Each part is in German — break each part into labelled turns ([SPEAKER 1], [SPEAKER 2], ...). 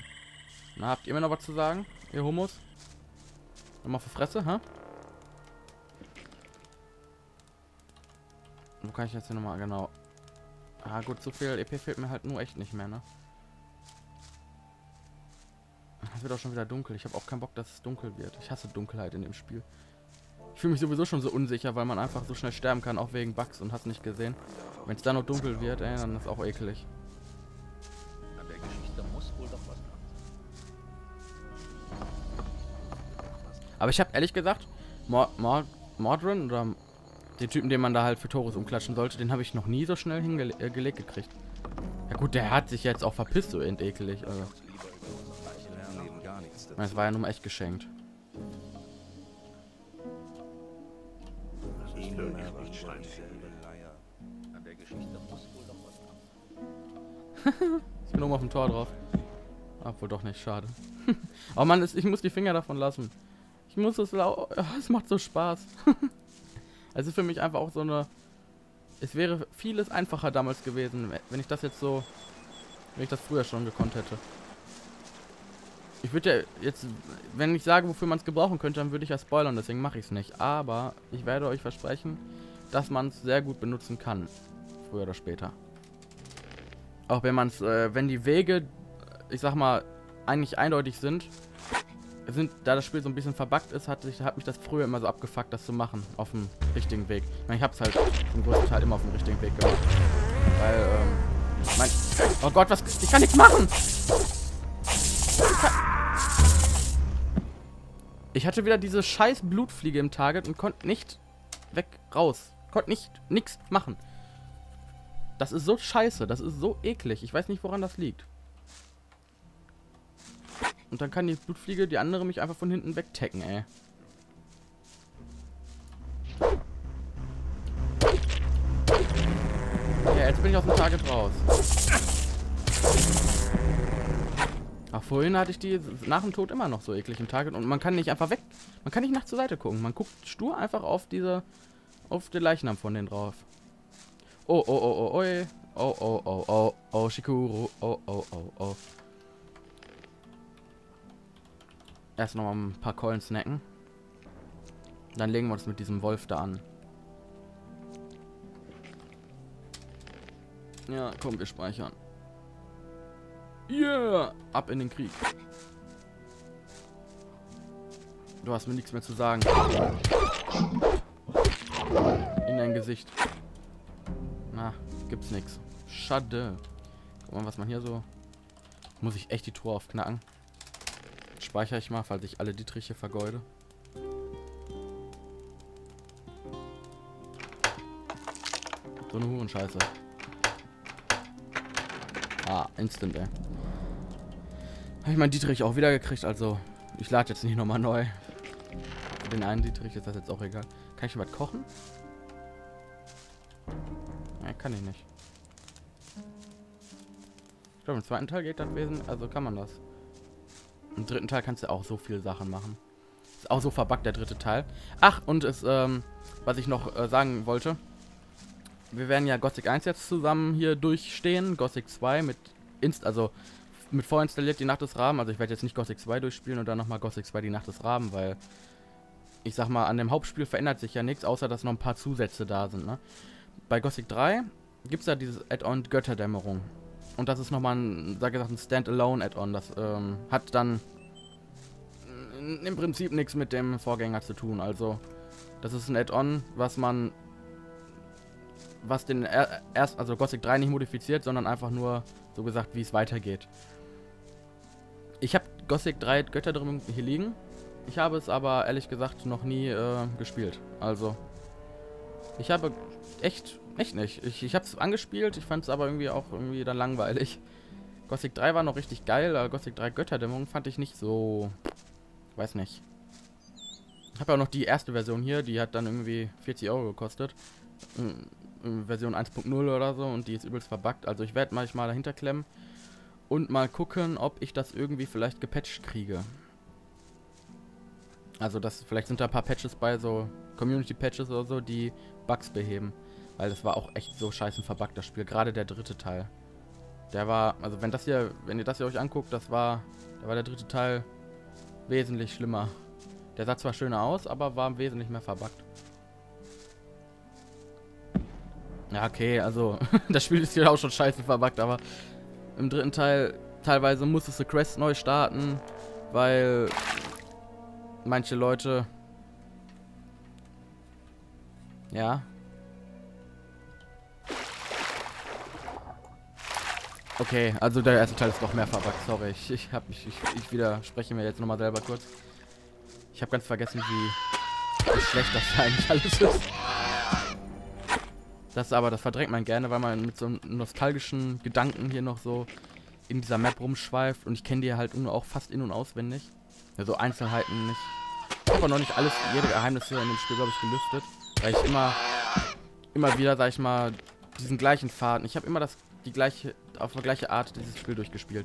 [SPEAKER 1] Na, habt ihr mir noch was zu sagen, ihr Homos? Nochmal für Fresse, hä? Wo kann ich jetzt hier nochmal, genau. Ah gut, so viel EP fehlt mir halt nur echt nicht mehr, ne? Es wird auch schon wieder dunkel. Ich habe auch keinen Bock, dass es dunkel wird. Ich hasse Dunkelheit in dem Spiel. Ich fühle mich sowieso schon so unsicher, weil man einfach so schnell sterben kann, auch wegen Bugs und hast nicht gesehen. Wenn es dann noch dunkel wird, ey, dann ist auch eklig.
[SPEAKER 2] An der Geschichte muss wohl doch was dran sein.
[SPEAKER 1] Aber ich habe ehrlich gesagt, Mordrin oder den Typen, den man da halt für Torus umklatschen sollte, den habe ich noch nie so schnell hingelegt gekriegt. Ja gut, der hat sich jetzt auch verpisst, so endekelig. Also. Das war ja nun mal echt geschenkt.
[SPEAKER 2] An der Geschichte muss wohl doch was dran sein.
[SPEAKER 1] Ich bin oben auf dem Tor drauf. Obwohl doch nicht, schade. Oh Mann, ich muss die Finger davon lassen. Ich muss es es macht so Spaß. Es ist für mich einfach auch so eine... Es wäre vieles einfacher damals gewesen, wenn ich das jetzt so... Wenn ich das früher schon gekonnt hätte. Ich würde ja jetzt... Wenn ich sage, wofür man es gebrauchen könnte, dann würde ich ja spoilern, deswegen mache ich es nicht. Aber ich werde euch versprechen, dass man es sehr gut benutzen kann. Früher oder später. Auch wenn man es... wenn die Wege, ich sag mal, eigentlich eindeutig sind... Da das Spiel so ein bisschen verbuggt ist, hat mich das früher immer so abgefuckt, das zu machen, auf dem richtigen Weg. Ich meine, ich habe es halt zum größten Teil immer auf dem richtigen Weg gemacht. Weil, oh Gott, ich kann nichts machen! Ich hatte wieder diese scheiß Blutfliege im Target und konnte nicht raus. Konnte nichts machen. Das ist so scheiße, das ist so eklig. Ich weiß nicht, woran das liegt. Und dann kann die Blutfliege, die andere, mich einfach von hinten wegtacken, ey. Ja, jetzt bin ich aus dem Target raus. Ach, vorhin hatte ich die nach dem Tod immer noch so eklig im Target. Und man kann nicht einfach weg. Man kann nicht nach zur Seite gucken. Man guckt stur einfach auf den Leichnam von denen drauf. Oh, oh, oh, oh, oh. Oh, oh, oh, oh, oh, Shikuru. Oh, oh, oh, oh. Erst noch mal ein paar Keulen snacken. Dann legen wir uns mit diesem Wolf da an. Ja, komm, wir speichern. Yeah! Ab in den Krieg. Du hast mir nichts mehr zu sagen. In dein Gesicht. Na, gibt's nichts. Schade. Guck mal, was man hier so... Muss ich echt die Truhe aufknacken. Speichere ich mal, falls ich alle Dietriche vergeude. So eine Hurenscheiße. Ah, instant, ey. Habe ich meinen Dietrich auch wieder gekriegt, also ich lade jetzt nicht nochmal neu. Für den einen Dietrich ist das jetzt auch egal. Kann ich schon was kochen? Nein, kann ich nicht. Ich glaube, im zweiten Teil geht das wesentlich, also kann man das. Im dritten Teil kannst du auch so viele Sachen machen. Ist auch so verbuggt, der dritte Teil. Ach, und es, was ich noch sagen wollte. Wir werden ja Gothic 1 jetzt zusammen hier durchstehen. Gothic 2 mit mit vorinstalliert die Nacht des Raben. Also ich werde jetzt nicht Gothic 2 durchspielen und dann nochmal Gothic 2 die Nacht des Raben, weil ich sag mal, an dem Hauptspiel verändert sich ja nichts, außer dass noch ein paar Zusätze da sind, ne? Bei Gothic 3 gibt es ja dieses Add-on Götterdämmerung. Und das ist nochmal ein, sag gesagt, ein Standalone-Add-on. Das hat dann im Prinzip nichts mit dem Vorgänger zu tun. Also, das ist ein Add-on, was den also Gothic 3 nicht modifiziert, sondern einfach nur, so gesagt, wie es weitergeht. Ich habe Gothic 3 Götterdämmerung hier liegen. Ich habe es aber, ehrlich gesagt, noch nie gespielt. Also, ich habe echt nicht. Ich habe es angespielt, ich fand es aber irgendwie auch dann langweilig. Gothic 3 war noch richtig geil, aber Gothic 3 Götterdämmerung fand ich nicht so... Weiß nicht. Ich habe ja auch noch die erste Version hier, die hat dann irgendwie 40 € gekostet. Version 1.0 oder so, und die ist übelst verbuggt. Also ich werde manchmal dahinter klemmen und mal gucken, ob ich das irgendwie vielleicht gepatcht kriege. Also vielleicht sind da ein paar Patches bei, so Community-Patches oder so, die Bugs beheben. Weil das war auch echt so scheiße verbuggt, das Spiel. Gerade der dritte Teil. Der war, also wenn ihr das hier euch anguckt, da war der dritte Teil wesentlich schlimmer. Der sah zwar schöner aus, aber war wesentlich mehr verbuggt. Ja, okay, also das Spiel ist ja auch schon scheiße verbuggt, aber im dritten Teil teilweise musstest du Quest neu starten, weil manche Leute... Ja. Okay, also der erste Teil ist noch mehr verbuggt, sorry. Ich widerspreche mir jetzt nochmal selber kurz. Ich habe ganz vergessen, wie schlecht das eigentlich alles ist. Das verdrängt man gerne, weil man mit so einem nostalgischen Gedanken hier noch so in dieser Map rumschweift. Und ich kenne die halt auch fast in- und auswendig. Also Einzelheiten nicht. Ich habe noch nicht jede Geheimnisse in dem Spiel, glaube ich, gelüftet. Weil ich immer wieder, sag ich mal, diesen gleichen Faden. Ich habe immer auf die gleiche Art dieses Spiel durchgespielt.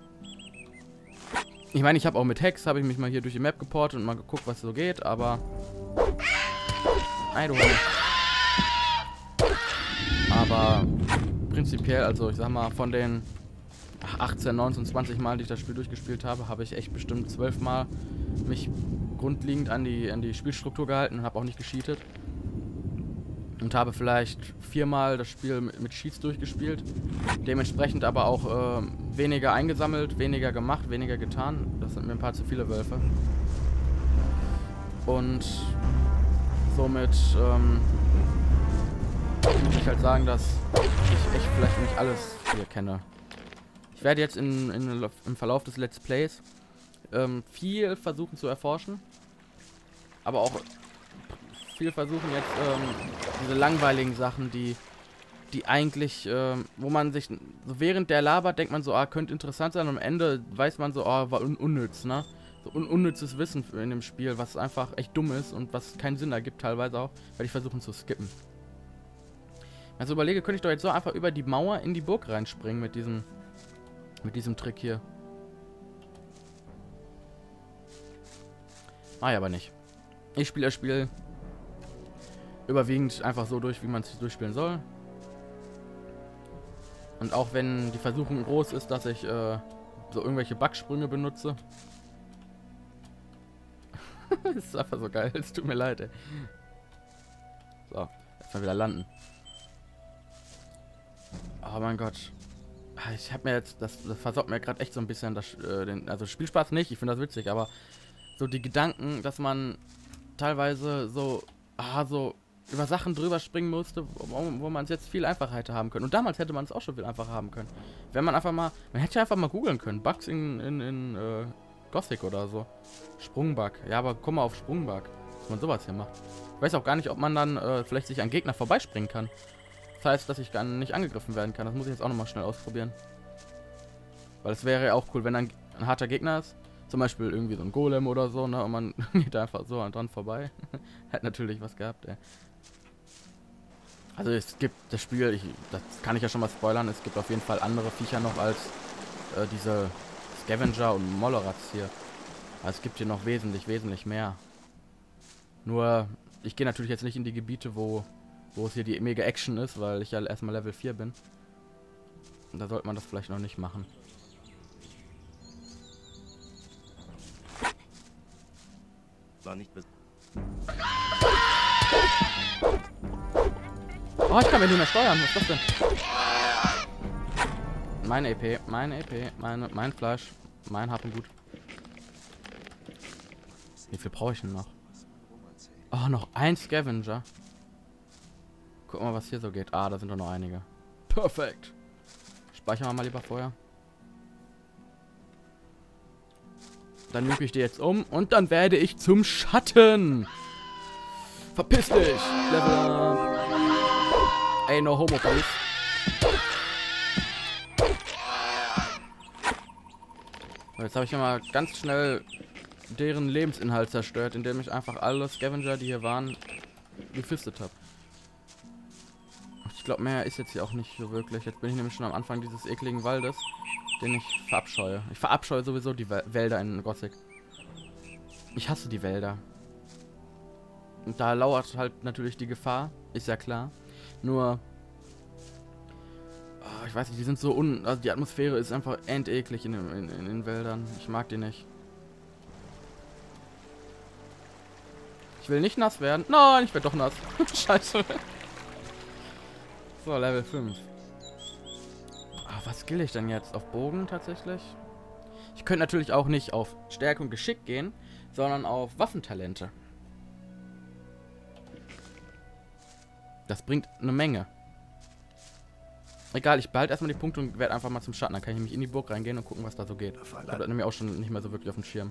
[SPEAKER 1] Ich meine, ich habe auch mit Hex, habe ich mich mal hier durch die Map geportet und mal geguckt, was so geht, aber... I don't know. Aber prinzipiell, also ich sag mal, von den 18, 19, 20 Mal, die ich das Spiel durchgespielt habe, habe ich echt bestimmt 12 Mal mich grundlegend an die Spielstruktur gehalten und habe auch nicht gecheatet. Und habe vielleicht 4 Mal das Spiel mit Cheats durchgespielt. Dementsprechend aber auch weniger eingesammelt, weniger gemacht, weniger getan. Das sind mir ein paar zu viele Wölfe. Und somit muss ich halt sagen, dass ich echt vielleicht nicht alles hier kenne. Ich werde jetzt im Verlauf des Let's Plays viel versuchen zu erforschen. Aber auch viel versuchen jetzt diese langweiligen Sachen, die eigentlich, wo man sich, so während der labert, denkt man so, könnte interessant sein, und am Ende weiß man so, war unnütz, ne? So unnützes Wissen in dem Spiel, was einfach echt dumm ist und was keinen Sinn ergibt teilweise auch, weil ich versuchen zu skippen. Also überlege, könnte ich doch jetzt so einfach über die Mauer in die Burg reinspringen mit diesem Trick hier. Ah ja, aber nicht. Ich spiele das Spiel überwiegend einfach so durch, wie man es durchspielen soll. Und auch wenn die Versuchung groß ist, dass ich so irgendwelche Backsprünge benutze. Das ist einfach so geil, es tut mir leid, ey. So, jetzt mal wieder landen. Oh mein Gott. Ich habe mir jetzt, das versorgt mir gerade echt so ein bisschen also Spielspaß nicht, ich finde das witzig, aber so die Gedanken, dass man teilweise so über Sachen drüber springen musste, wo man es jetzt viel einfacher hätte haben können. Und damals hätte man es auch schon viel einfacher haben können. Wenn man einfach mal, man hätte ja einfach mal googeln können, Bugs in Gothic oder so. Sprungbug. Ja, aber guck mal auf Sprungbug, dass man sowas hier macht. Ich weiß auch gar nicht, ob man dann vielleicht sich an Gegner vorbeispringen kann. Das heißt, dass ich gar nicht angegriffen werden kann. Das muss ich jetzt auch nochmal schnell ausprobieren. Weil es wäre ja auch cool, wenn ein harter Gegner ist. Zum Beispiel irgendwie so ein Golem oder so, ne? Und man geht einfach so dran vorbei. Hat natürlich was gehabt, ey. Also es gibt das Spiel, das kann ich ja schon mal spoilern, es gibt auf jeden Fall andere Viecher noch als diese Scavenger und Mollerats hier. Also es gibt hier noch wesentlich mehr. Nur, ich gehe natürlich jetzt nicht in die Gebiete, wo es hier die mega Action ist, weil ich ja erstmal Level 4 bin. Und da sollte man das vielleicht noch nicht machen.
[SPEAKER 3] War nicht bis.
[SPEAKER 1] Oh, ich kann mir nicht mehr steuern. Was ist das denn? Mein EP, mein Fleisch, mein Hab und Gut. Wie viel brauche ich denn noch? Oh, noch ein Scavenger. Guck mal, was hier so geht. Ah, da sind doch noch einige. Perfekt. Speichern wir mal lieber vorher. Dann nuke ich die jetzt um und dann werde ich zum Schatten. Verpiss dich. Level up. Ey, no homo, please. So, jetzt habe ich mal ganz schnell deren Lebensinhalt zerstört, indem ich einfach alle Scavenger, die hier waren, gefistet habe. Ich glaube, mehr ist jetzt hier auch nicht so wirklich. Jetzt bin ich nämlich schon am Anfang dieses ekligen Waldes, den ich verabscheue. Ich verabscheue sowieso die Wälder in Gothic. Ich hasse die Wälder. Und da lauert halt natürlich die Gefahr, ist ja klar. Nur, oh, ich weiß nicht, die sind so also die Atmosphäre ist einfach endeklig in den Wäldern. Ich mag die nicht. Ich will nicht nass werden. Nein, ich werde doch nass. Scheiße. So, Level 5. Ah, was skill ich denn jetzt? Auf Bogen tatsächlich? Ich könnte natürlich auch nicht auf Stärke und Geschick gehen, sondern auf Waffentalente. Das bringt eine Menge. Egal, ich behalte erstmal die Punkte und werde einfach mal zum Schatten. Dann kann ich nämlich in die Burg reingehen und gucken, was da so geht. Ich habe das nämlich auch schon nicht mehr so wirklich auf dem Schirm.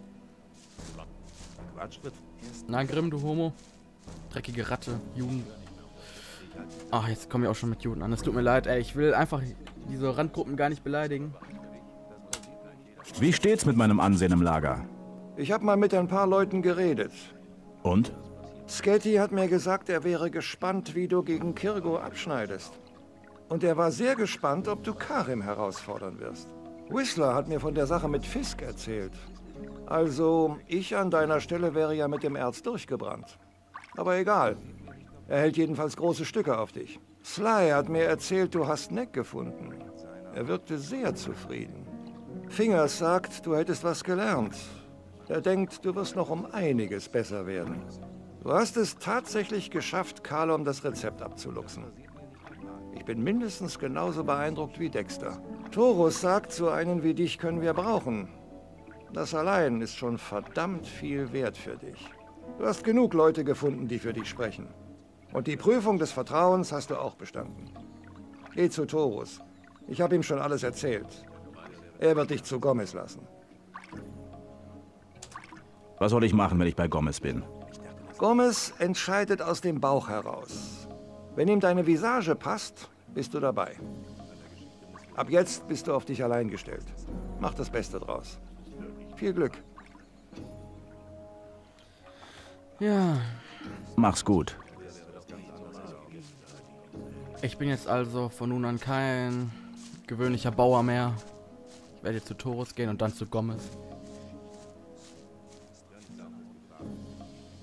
[SPEAKER 1] Na, Grimm, du Homo. Dreckige Ratte, Juden. Ach, jetzt kommen wir auch schon mit Juden an. Es tut mir leid, ey. Ich will einfach diese Randgruppen gar nicht beleidigen.
[SPEAKER 4] Wie steht's mit meinem Ansehen im Lager?
[SPEAKER 5] Ich habe mal mit ein paar Leuten geredet.
[SPEAKER 4] Und?
[SPEAKER 5] Sketty hat mir gesagt, er wäre gespannt, wie du gegen Kirgo abschneidest. Und er war sehr gespannt, ob du Karim herausfordern wirst. Whistler hat mir von der Sache mit Fisk erzählt. Also, ich an deiner Stelle wäre ja mit dem Erz durchgebrannt. Aber egal. Er hält jedenfalls große Stücke auf dich. Sly hat mir erzählt, du hast Neck gefunden. Er wirkte sehr zufrieden. Fingers sagt, du hättest was gelernt. Er denkt, du wirst noch um einiges besser werden. Du hast es tatsächlich geschafft, Kalom das Rezept abzuluxen. Ich bin mindestens genauso beeindruckt wie Dexter. Torus sagt, so einen wie dich können wir brauchen. Das allein ist schon verdammt viel wert für dich. Du hast genug Leute gefunden, die für dich sprechen. Und die Prüfung des Vertrauens hast du auch bestanden. Geh zu Torus. Ich habe ihm schon alles erzählt. Er wird dich zu Gomez lassen.
[SPEAKER 4] Was soll ich machen, wenn ich bei Gomez bin?
[SPEAKER 5] Gomez entscheidet aus dem Bauch heraus. Wenn ihm deine Visage passt, bist du dabei. Ab jetzt bist du auf dich allein gestellt. Mach das Beste draus. Viel Glück.
[SPEAKER 1] Ja.
[SPEAKER 4] Mach's gut.
[SPEAKER 1] Ich bin jetzt also von nun an kein gewöhnlicher Bauer mehr. Ich werde jetzt zu Torus gehen und dann zu Gomez.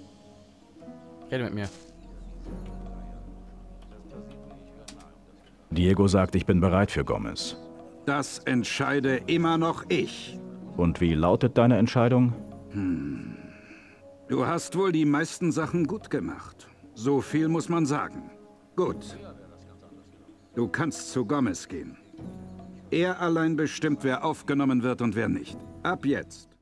[SPEAKER 1] Rede mit mir.
[SPEAKER 4] Diego sagt, ich bin bereit für Gomez.
[SPEAKER 6] Das entscheide immer noch ich.
[SPEAKER 4] Und wie lautet deine Entscheidung?
[SPEAKER 6] Du hast wohl die meisten Sachen gut gemacht. So viel muss man sagen. Gut. Du kannst zu Gomez gehen. Er allein bestimmt, wer aufgenommen wird und wer nicht. Ab jetzt.